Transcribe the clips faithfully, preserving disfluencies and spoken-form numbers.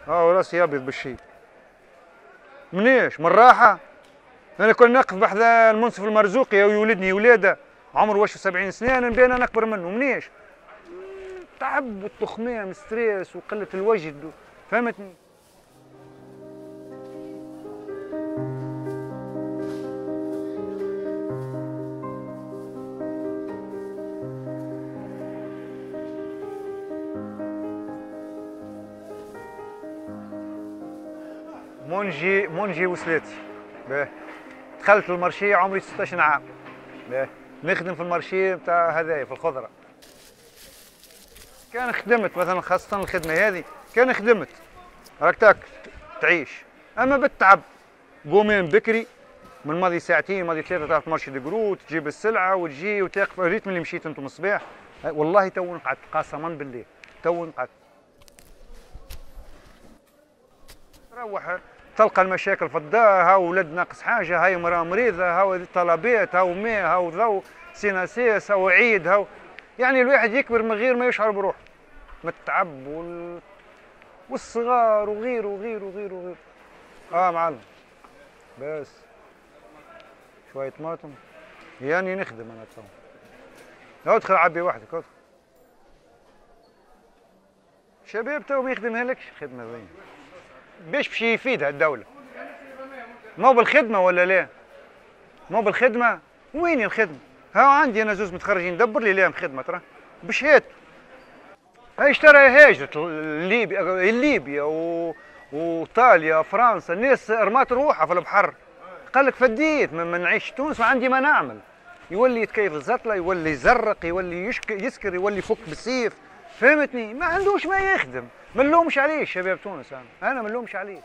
اه وراسي ابيض بالشيء. منيش من راحه. انا كنت نقف بحذا المنصف المرزوقي ويولدني ولاده عمره واش سبعين سنه، انا نبين انا اكبر منه. منيش تعب والتخمام ستريس وقله الوجد، فهمتني. منجي منجي وصلتي. باهي دخلت المارشيه عمري ستطاش عام. باهي نخدم في المارشيه نتاع هذايا في الخضره. كان خدمت مثلا خاصه الخدمه هذه، كان خدمت راك تاكل تعيش، اما بالتعب. قومين بكري من ماضي ساعتين ماضي ثلاثه تعرف مارشي دقرو تجيب السلعه وتجي وتقف. ريت من اللي مشيت انتم الصباح والله تو نقعد قسما بالله تو نقعد. تروح تلقى المشاكل في الدار، هاو ولد ناقص حاجه، هاي مراه مريضه، هاو طلبات، هاو ماء، هاو ضوء، سيناسيس، هاو عيد، هاو يعني الواحد يكبر من غير ما يشعر بروحه من التعب وال... والصغار وغيره وغيره وغيره وغيره. اه معلم بس شويه طماطم يعني نخدم انا تو. ادخل عبي وحدك ادخل. شباب تو ما يخدمها لكش الخدمه ذي. باش باش يفيدها الدولة؟ مو بالخدمة ولا لا؟ مو بالخدمة؟ وين الخدمة؟ ها عندي أنا زوز متخرجين دبر لي ليهم خدمة ترى بشهادته. هاي اشترى هاجرت ليبيا ليبيا و... وإيطاليا فرنسا، الناس رمات روحها في البحر. قال لك فديت ما نعيش تونس وعندي ما نعمل. يولي يتكيف الزطلة، يولي يزرق، يولي يشك... يسكر، يولي يفك بالسيف، فهمتني؟ ما عندوش ما يخدم. ما نلومش عليه شباب تونس، انا انا ما نلومش عليه.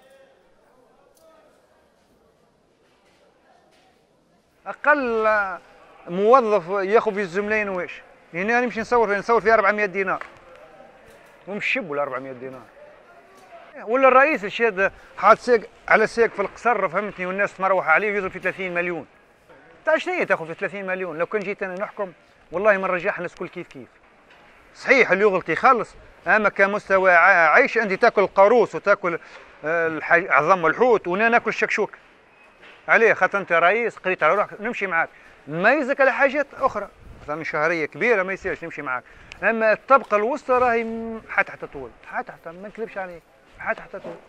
اقل موظف ياخذ في الزملاين واش؟ هنا نمشي نصور نصور في أربعمائة دينار ومش شب ولا أربعمائة دينار. ولا الرئيس الشاد حاط ساق على ساق في القصر، فهمتني، والناس تمروح عليه ويضرب في ثلاثين مليون. تاع شنو تاخذ في ثلاثين مليون؟ لو كان جيت انا نحكم والله ما نرجعها الناس الكل كيف كيف. صحيح اللي يغلط يخلص، اما كمستوى عيش انت تاكل القاروص وتاكل عظم الحوت وانا ناكل الشكشوك. عليه خاطر انت رئيس قريت على روحك نمشي معاك، نميزك على حاجات اخرى مثلا شهريه كبيره ما يصيرش نمشي معاك، اما الطبقه الوسطى راهي حتى حتى طول حتى حتى ما نكذبش عليك حتى حتى طول.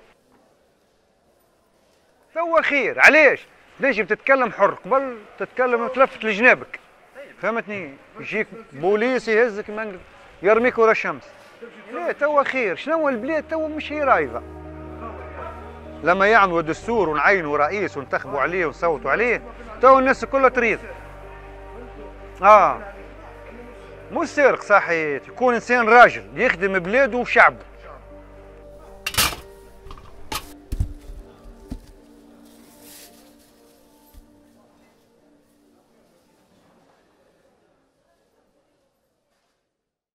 توا خير علاش؟ تنجم تتكلم حر، قبل تتكلم تلفت لجنابك، فهمتني؟ يجيك بوليس يهزك يرميك ورا الشمس. لا توا خير، شنو البلاد توا مش هي رايضه. لما يعملوا دستور ونعينوا رئيس وننتخبوا عليه ونصوتوا عليه توا الناس كلها تريد. اه مو سارق صحيح، يكون انسان راجل يخدم بلاده وشعبه.